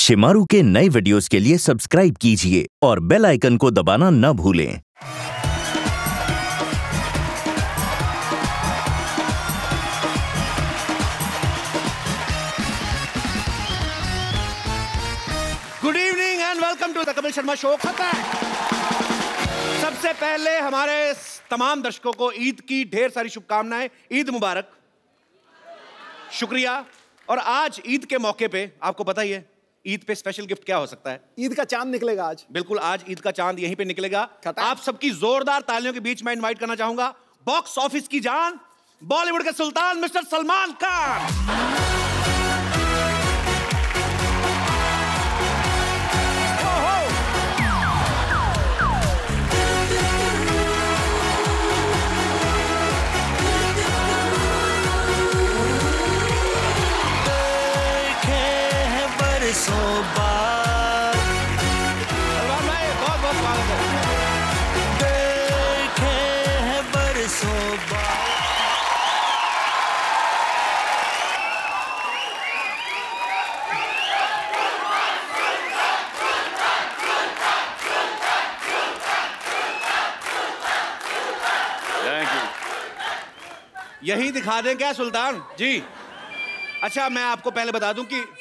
शिमारू के नए वीडियोस के लिए सब्सक्राइब कीजिए और बेल आइकन को दबाना न भूलें। Good evening and welcome to the Kapil Sharma show. सबसे पहले हमारे तमाम दर्शकों को ईद की ढेर सारी शुभकामनाएं। ईद मुबारक। शुक्रिया। और आज ईद के मौके पे आपको पता ही है ईद पे स्पेशल गिफ्ट क्या हो सकता है? ईद का चांद निकलेगा आज। बिल्कुल, आज ईद का चांद यहीं पे निकलेगा। आप सबकी जोरदार तालियों के बीच में इनवाइट करना चाहूंगा बॉक्स ऑफिस की जान, बॉलीवुड के सुल्तान मिस्टर सलमान खान। सलमान भाई बहुत बहुत स्वागत है। देखे हैं बरसों बाद। यही दिखा दें क्या सुल्तान जी? अच्छा, मैं आपको पहले बता दूं कि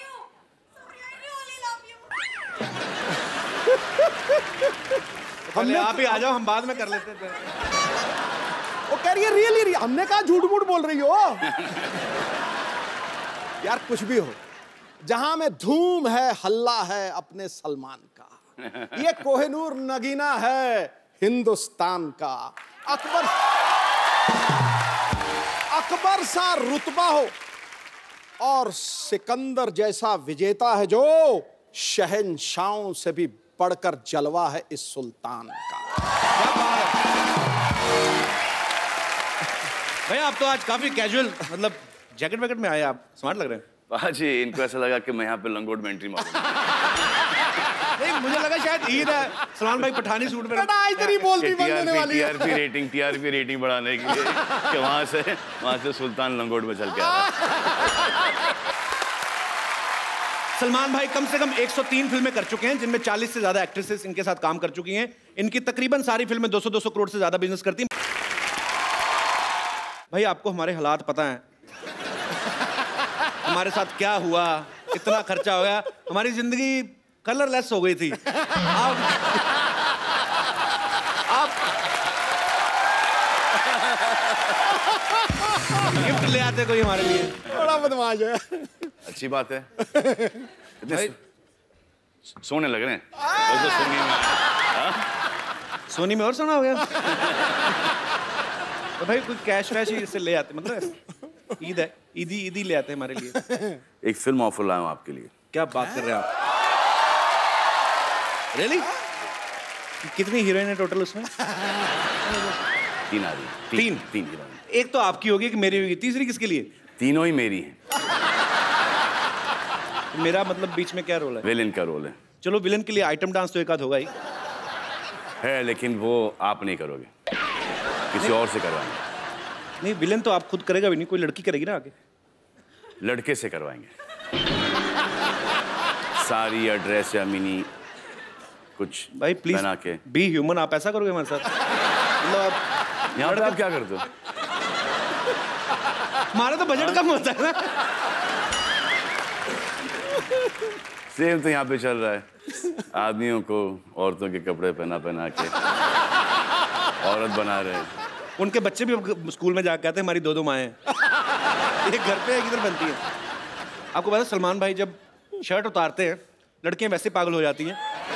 पहले आप ही आ जाओ, हम बाद में कर लेते थे। वो कह रही है रियली, हमने कहा झूठ मूठ बोल रही हो। यार कुछ भी हो, जहां में धूम है हल्ला है अपने सलमान का। ये कोहिनूर नगीना है हिंदुस्तान का। अकबर सा रुतबा हो और सिकंदर जैसा विजेता है जो शहंशाहों से भी बढ़कर जलवा है इस सुल्तान का। भैया आप तो आज काफी कैजुअल, मतलब जैकेट वैकेट में आए, आप स्मार्ट लग रहे हैं। हाँ जी, इनको ऐसा लगा कि मैं यहाँ पे लंगोट में एंट्री मारूंगा। नहीं, मुझे लगा शायद ईद है, सलमान भाई पठानी सूट में। आज तेरी बोलती बंद होने वाली है। टीआरपी रेटिंग बढ़ाने के लिए कि वहाँ से सुल्तान लंगोट में चल के आ रहा। सलमान भाई कम से कम 103 फिल्में कर चुके हैं, जिनमें 40 से ज्यादा एक्ट्रेसेस इनके साथ काम कर चुकी हैं। इनकी तकरीबन सारी फिल्में 200-200 करोड़ से ज्यादा बिजनेस करती हैं। भाई आपको हमारे हालात पता हैं, हमारे साथ क्या हुआ, कितना खर्चा हो गया, हमारी जिंदगी कलरलेस हो गई थी। आप गिफ्ट ले आते कोई हमारे लिए। बड़ा बदमाश है। अच्छी बात है। सोने लग रहे हैं तो सोनी में और सोना हो गया। तो भाई कोई कैश वैश ही से ले आते, मतलब ईद है, ईदी ले आते हैं हमारे लिए। एक फिल्म ऑफर लाया हूं आपके लिए। क्या बात कर रहे हैं आप? रियली? कितनी हीरोइन है टोटल उसमें? 3 आ रही। तीन हीरोइन। एक तो आपकी होगी, कि मेरी होगी, तीसरी किसके लिए? तीनों ही मेरी हैं। मेरा मतलब बीच में क्या रोल है? विलेन का रोल है। चलो, विलेन के लिए आइटम डांस तो एक आध होगा ही है, लेकिन वो आप नहीं करोगे, किसी और से करवाएंगे। नहीं, विलेन तो आप खुद करेगा भी नहीं, कोई लड़की करेगी ना आगे। लड़के से करवाएंगे। साड़ी या ड्रेस या मिनी कुछ भाई प्लीज बना के। Be human. आप ऐसा करोगे हमारे साथ? मतलब आप यहाँ पे आप क्या करते हो? हमारा तो बजट कम होता है ना। सेम तो यहाँ पे चल रहा है। आदमियों को औरतों के कपड़े पहना के औरत बना रहे हैं। उनके बच्चे भी स्कूल में जाकर कहते हैं हमारी 2-2 माएँ हैं। एक घर पे एक इधर बनती है। आपको पता है सलमान भाई जब शर्ट उतारते हैं लड़कियां वैसे पागल हो जाती हैं।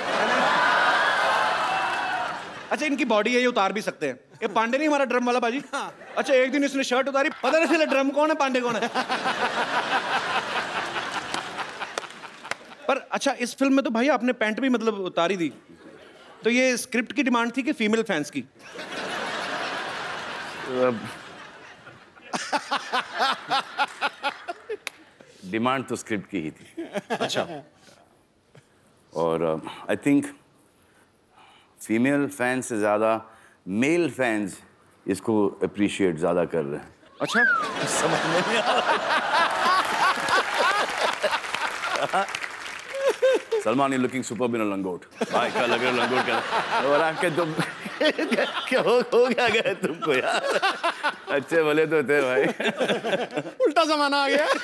अच्छा, इनकी बॉडी है, ये उतार भी सकते हैं। ये पांडे नहीं हमारा ड्रम वाला बाजी? अच्छा, एक दिन इसने शर्ट उतारी, पता नहीं चला ड्रम कौन है पांडे कौन है। पर अच्छा, इस फिल्म में तो भाई आपने पैंट भी मतलब उतारी दी, तो ये स्क्रिप्ट की डिमांड थी कि फीमेल फैंस की? डिमांड तो स्क्रिप्ट की ही थी। अच्छा। और आई थिंक फीमेल फैंस से ज़्यादा मेल फैंस इसको अप्रिशिएट ज़्यादा कर रहे हैं। अच्छा, समझ में नहीं आ रहा। Salman, you looking superb in a langot. भाई क्या लग रहा है लंगोट का, और आके तुम क्या हो क्या गया तुमको यार, अच्छे भले तो थे भाई। उल्टा जमाना आ गया।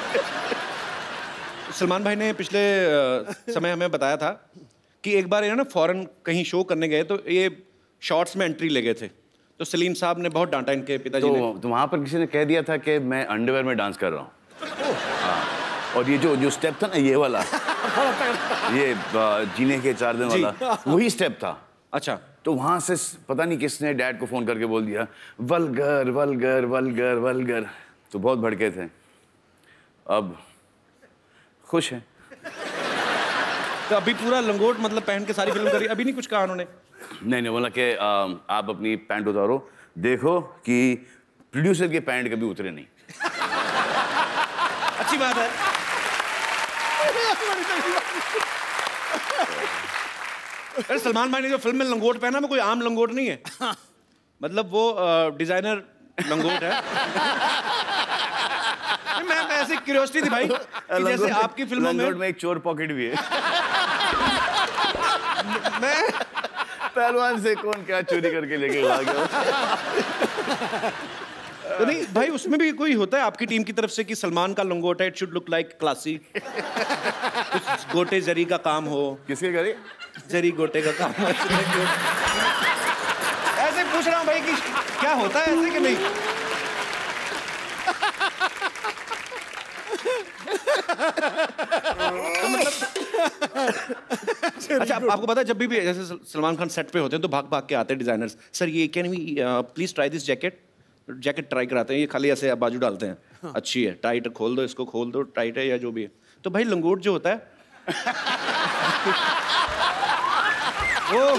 सलमान भाई ने पिछले समय हमें बताया था कि एक बार ये ना फॉरेन कहीं शो करने गए तो ये शॉर्ट्स में एंट्री ले गए थे, तो सलीम साहब ने बहुत डांटा इनके पिताजी ने। तो वहाँ पर किसी ने कह दिया था कि मैं अंडरवेयर में डांस कर रहा हूँ। हाँ, और ये जो स्टेप था ना, ये वाला ये जीने के 4 दिन वाला, वही स्टेप था। अच्छा। तो वहाँ से पता नहीं किसने डैड को फोन करके बोल दिया वल्गर वल्गर वल्गर वल्गर, तो बहुत भड़के थे। अब खुश हैं। तो अभी पूरा लंगोट मतलब पहन के सारी फिल्म करी, अभी नहीं कुछ कहा उन्होंने? नहीं, बोला कि आप अपनी पैंट उतारो, देखो कि प्रोड्यूसर की पैंट कभी उतरे नहीं। अच्छी बात है। अरे सलमान भाई ने जो फिल्म में लंगोट पहना वो कोई आम लंगोट नहीं है, मतलब वो डिजाइनर लंगोट है। मैं ऐसी क्यूरियोसिटी थी भाई कि जैसे आपकी फिल्मों में एक चोर पॉकेट भी है। मैं पहलवान से कौन क्या चोरी करके लेके आ गया। तो नहीं भाई, उसमें भी कोई होता है आपकी टीम की तरफ से कि सलमान का लंगोट है, it should look like classy, कुछ गोटे जरी का काम हो। किसके करे? जरी गोटे का काम हो। ऐसे पूछ रहा हूँ भाई कि क्या होता है ऐसे कि नहीं? तो मतलब अच्छा, आपको पता है जब भी जैसे सलमान खान सेट पे होते हैं तो भाग भाग के आते हैं डिजाइनर्स, सर ये can we please try this jacket. Jacket try कराते हैं, ये खाली ऐसे बाजू डालते हैं। हाँ। अच्छी है, टाइट है, खोल दो इसको, खोल दो, टाइट है या जो भी है। तो भाई लंगोट जो होता है वो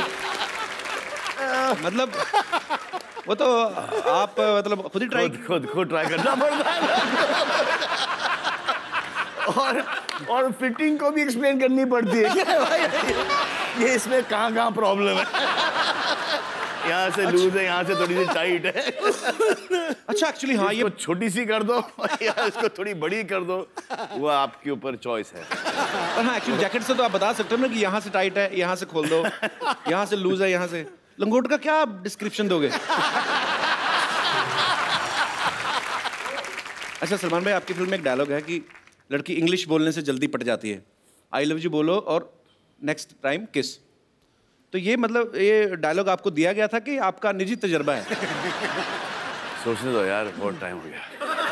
मतलब वो तो आप मतलब खुद ही खुद ट्राई करना पड़ता है। और फिटिंग को भी एक्सप्लेन करनी पड़ती है। ये इसमें कहाँ प्रॉब्लम है। यहाँ से लूज है, यहाँ से थोड़ी सी टाइट है। अच्छा, एक्चुअली हाँ, ये छोटी सी कर दो या इसको थोड़ी बड़ी कर दो, वो आपके ऊपर चॉइस है। हाँ, एक्चुअली जैकेट से तो आप बता सकते हो ना कि यहाँ से टाइट है, यहाँ से खोल दो, यहाँ से लूज है, यहाँ से। लंगोट का क्या आप डिस्क्रिप्शन दोगे? अच्छा सलमान भाई, आपकी फिल्म में एक डायलॉग है कि लड़की इंग्लिश बोलने से जल्दी पट जाती है, आई लव यू बोलो और नेक्स्ट टाइम किस। तो ये मतलब ये डायलॉग आपको दिया गया था कि आपका निजी तजर्बा है? सोचने दो यार, बहुत टाइम हो गया।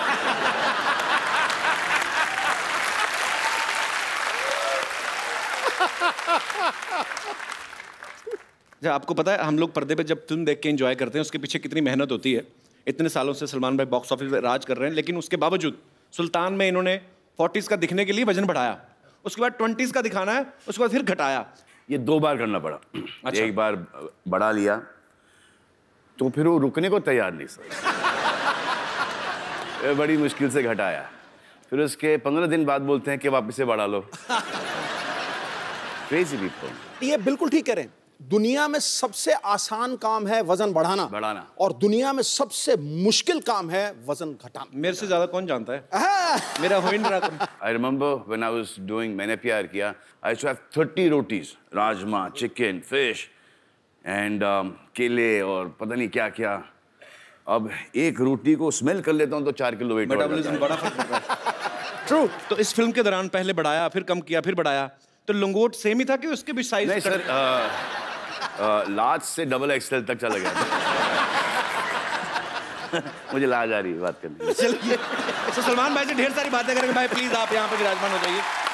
आपको पता है हम लोग पर्दे पे जब फिल्म देख के एंजॉय करते हैं उसके पीछे कितनी मेहनत होती है। इतने सालों से सलमान भाई बॉक्स ऑफिस पे राज कर रहे हैं, लेकिन उसके बावजूद सुल्तान में इन्होंने 40s का दिखने के लिए वजन बढ़ाया, उसके बाद 20s का दिखाना है, उसके बाद फिर घटाया। ये 2 बार करना पड़ा। अच्छा। एक बार बढ़ा लिया तो फिर वो रुकने को तैयार नहीं सर। बड़ी मुश्किल से घटाया, फिर उसके 15 दिन बाद बोलते हैं कि वापस से बढ़ा लो। Crazy people. ये बिल्कुल ठीक कह रहे हैं। दुनिया में सबसे आसान काम है वजन बढ़ाना और दुनिया में सबसे मुश्किल काम है वजन घटाना। मेरे से ज्यादा कौन जानता है? मेरा हो ही नहीं रहा। I remember when I was doing मैंने प्यार किया, I used to have 30 rotis, rajma, chicken, fish and केले और पता नहीं क्या क्या। अब एक रोटी को स्मेल कर लेता हूँ तो 4 किलो वेट बढ़ जाता है। बड़ा फर्क पड़ रहा है। ट्रू। तो इस फिल्म के दौरान पहले बढ़ाया, फिर कम किया, फिर बढ़ाया, तो लंगोट सेम ही था कि उसके भी साइज? नहीं सर, लार्ज से XXL तक चला गया। मुझे लाज आ रही है बात करने। चलिए, तो सलमान भाई से ढेर सारी बातें करेंगे। भाई प्लीज आप यहाँ पे विराजमान हो जाइए।